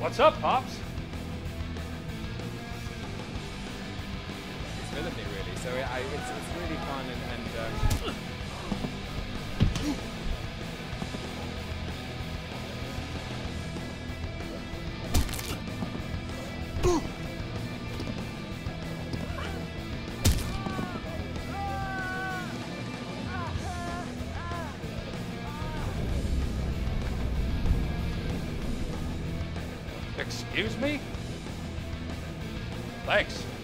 What's up, Pops? It's villainy, really. So it's really fun and Excuse me? Thanks.